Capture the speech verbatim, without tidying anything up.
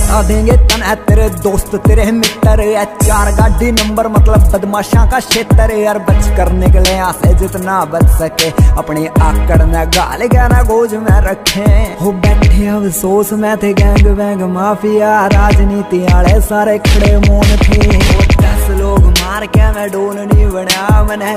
बता देंगे तन है तेरे दोस्त तेरे मित्र है, चार गाड़ी नंबर मतलब बदमाशा का क्षेत्र यार। बच कर निकले यहाँ से जितना बच सके, अपनी आकड़ में गाल गहरा गोज में रखे। हो बैठे अफसोस में थे गैंग वैंग माफिया, राजनीति वाले सारे खड़े मौन थे। दस लोग मार के मैं डोन नहीं बना, मैंने